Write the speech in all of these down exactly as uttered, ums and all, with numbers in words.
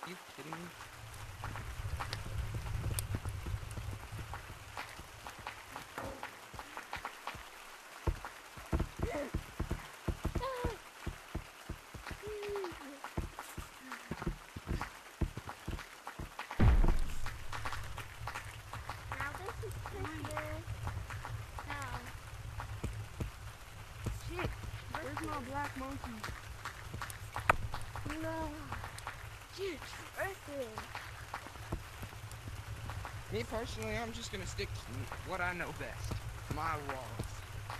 you kidding me? Now this is Christmas. Now. Shit, where's my black monkey? No. Shit, Earthling. Me personally, I'm just gonna stick to what I know best. My walls.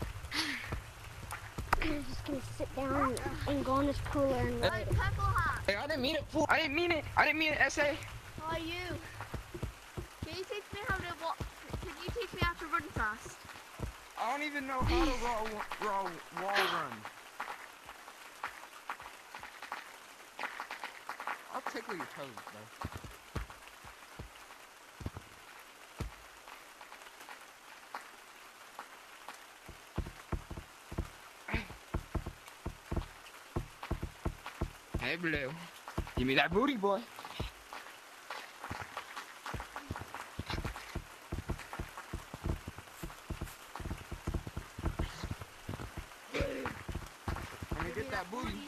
I'm just gonna sit down and go in this cooler and Hey, wait. Purple Hot. Hey, I didn't mean it, fool. I didn't mean it. I didn't mean it, S A. How are you? Can you teach me how to walk? Can you teach me how to run fast? I don't even know how to raw, raw wall run. I'll tickle your toes, bro. Hey, Blue. Give me that booty, boy. Let me get that booty.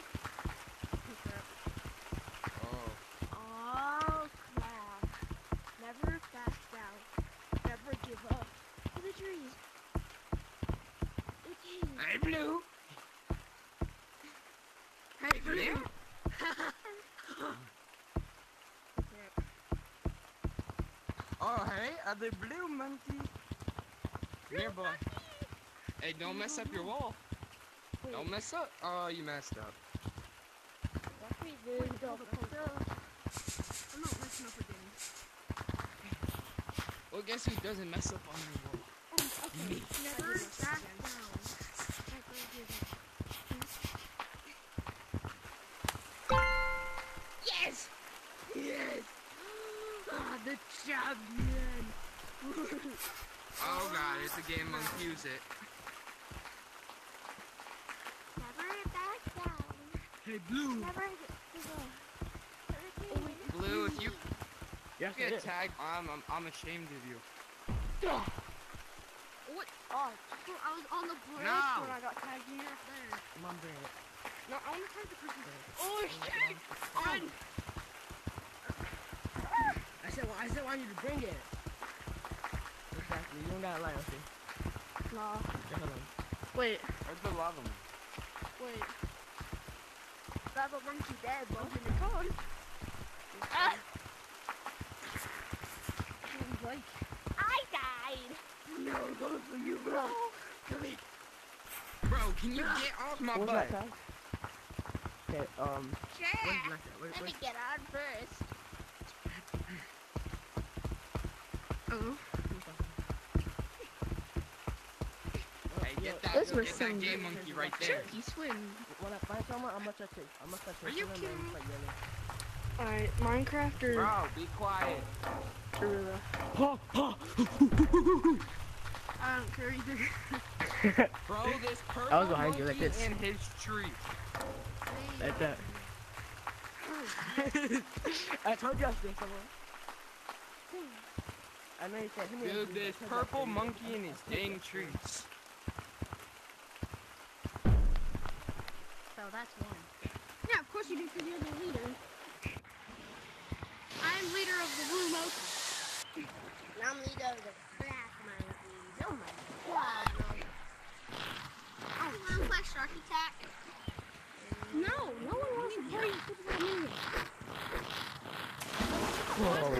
Oh. Oh crap. Never back down. Never give up. To the trees. The trees. Hey, Blue. Hey, Blue. Oh, hey, other blue monkey. Here, boy. Hey, don't mess up your wall. Wait, Don't mess up. Oh, you messed up. that's me, dude. Wait, Don't hold up, mess up. I'm not messing up again. Well, guess who doesn't mess up on your wall? Me. Never back down. Never give up. Yes! Yes! Ah, the champion! Oh, God, it's a game monkey. Use it. Never back down. Hey, Blue. Never give up. Blue, if you Yes, get tagged, I'm, I'm, I'm ashamed of you. What? Oh, I was on the bridge No. when I got tagged here. There. Mom, bring it. No, I want to try the person there. Oh, shit! Run! I said, well, I said, why you to bring it? Exactly. You don't gotta lie, okay? Nah. Just hold on. Wait, Where's the lava monkey? wait. Grab a monkey dead, but in the car. Ah! Like, I died! no, go for you, bro. Come here. Bro, can you get off my What was butt? that tag? Okay, um, Sure. where's Black at? Where, Let me where's... get on first. Oh. Hey, get that, Those were get some that game monkey right there. Turkey swim. When I find someone, I'm gonna touch it. I'm gonna touch it. Are you and then kidding me? start yelling. Alright, Minecraft or Bro, be quiet. Gorilla? I don't care either. Bro, this purple I was behind you like monkey this. in his tree. Like that. I told you I was doing someone. I know you said he made Dude, this purple monkey in his dang trees. So that's one. Yeah, of course you do, because you're the leader. I'm leader of the blue monkey. And I'm leader of the black monkeys. Oh my god, no. Oh, you want to play Shark Attack? No, no one wants to play Super Mario. Whoa.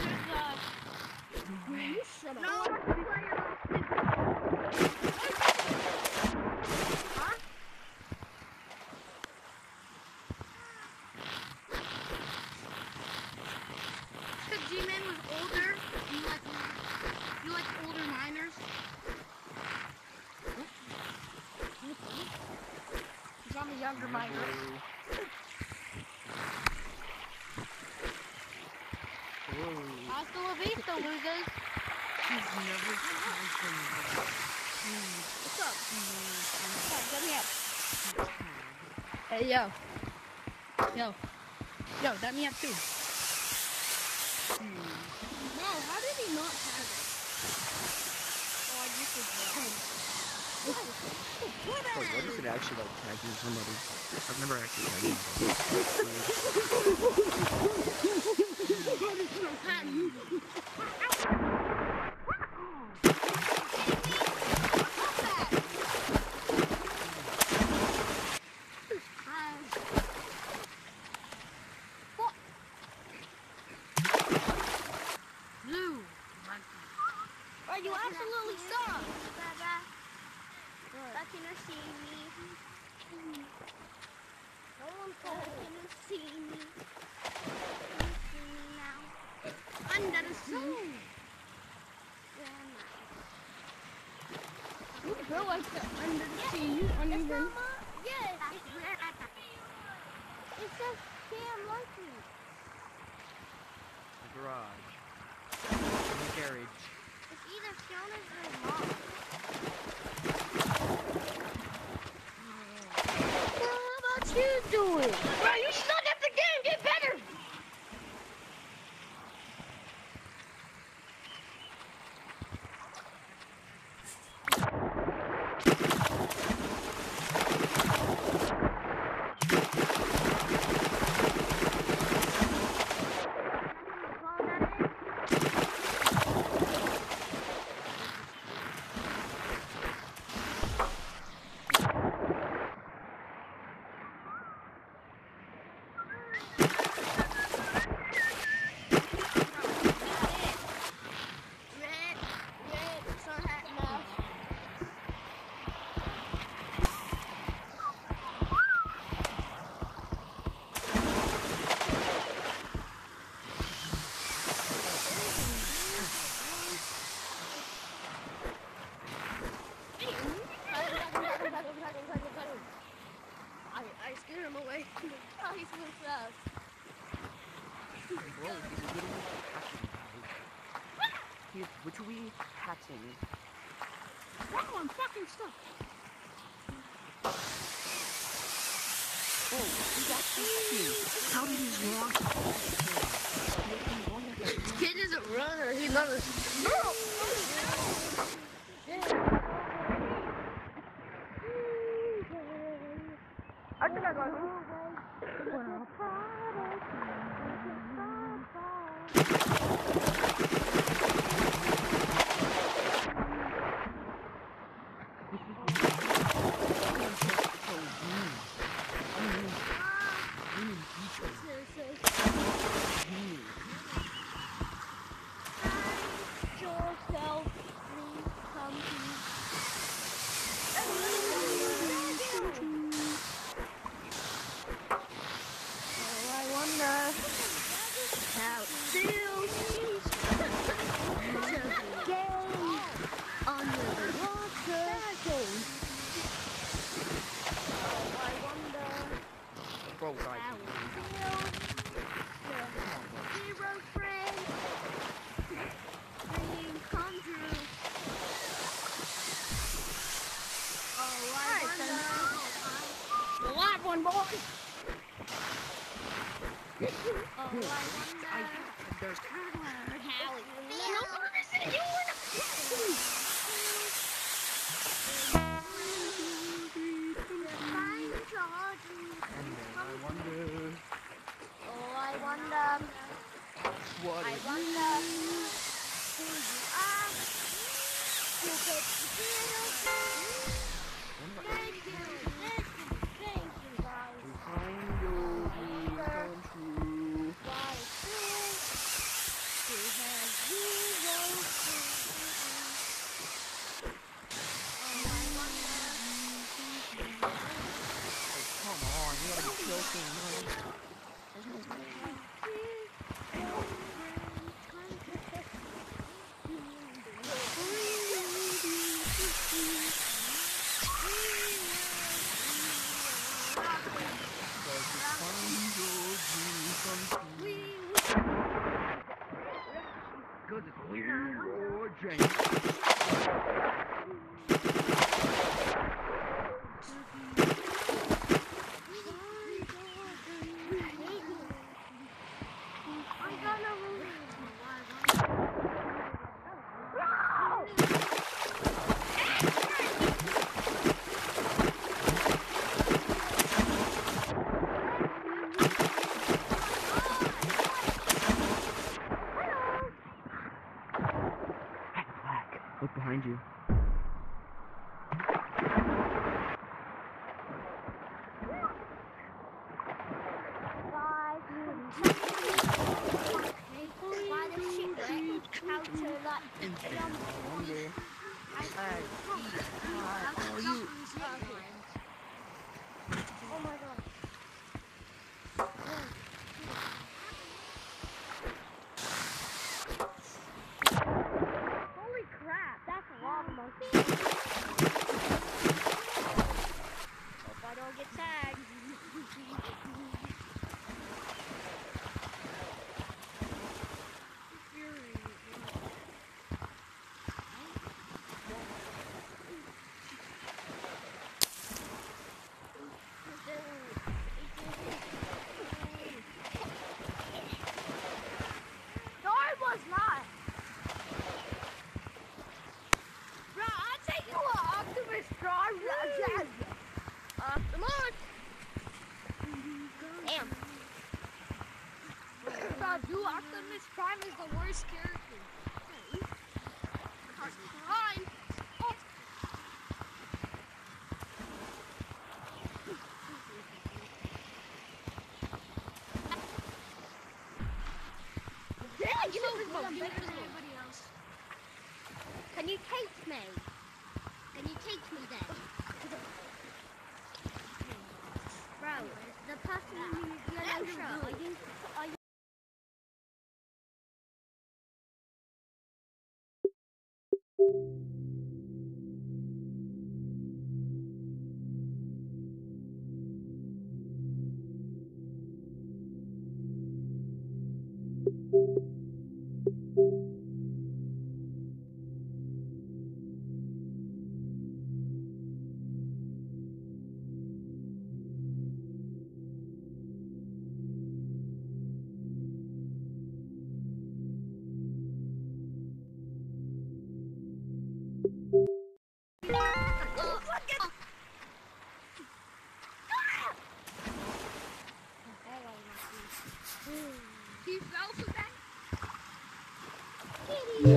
You shut up. No, I want to play Huh? Because G-Man was older, you like, you like older miners? Because I'm a younger miner. Hasta la vista, losers. He's never What's up? What's up? Let me up. Hey, yo. Yo. Yo, let me up too. what is it actually like tagging somebody? I've never actually tagged Right, you absolutely suck. Back in her see me. No one's gonna see me. See me now. Under the sun. You feel like the under the sea, It's uneven. not my, yeah, it's, it says Cam Lucky. the garage. The garage. It's either Fiona's or Mom. Well, how about you do it? Bro, you suck at the game. Get better. Red, red, sun hat enough. I, I scared him away. Oh, he's so fast. Bro, he's literally hatching, guys. He's literally hatching. Wow, I'm fucking stuck. Oh, he's actually hatching. How did he walk? Kid is a runner. He's not a. I think I got him. Yourself, please come Oh, I wonder how it feels to game under the water. Oh, I wonder Bro, guys. how it feels to zero friends. Dream come true. Oh, I wonder. The live one, boy. Oh, I wonder There's how it feels. Find Georgie. I wonder Oh, I wonder. what I is wonder who you are. Who takes the deal? Thank you, thank you, thank you, guys. to find your dream come true. What it feels to have zero Oh, I wonder. Oh, come on, you gotta be joking, man. There's no way. Cause it's Leroy Jenkins. I'm gonna release how to like In jump one day. how to Alright. jump. How to Oh, jump you. on zip lines. Oh my god. Holy crap, that's a lava monkey. Hope I don't get tagged. No, I was not. Bro, I'll take you an Optimus Prime. Optimus. Damn. Bro, dude, Optimus Prime is the worst character. Prime. Oh. Yeah, give me this one. Better than everybody else. Can you take me? Can you take me then? Bro, the person in the yellow shirt, are you, are you He fell for that? Kitty!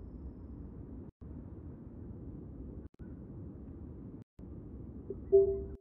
Thank you.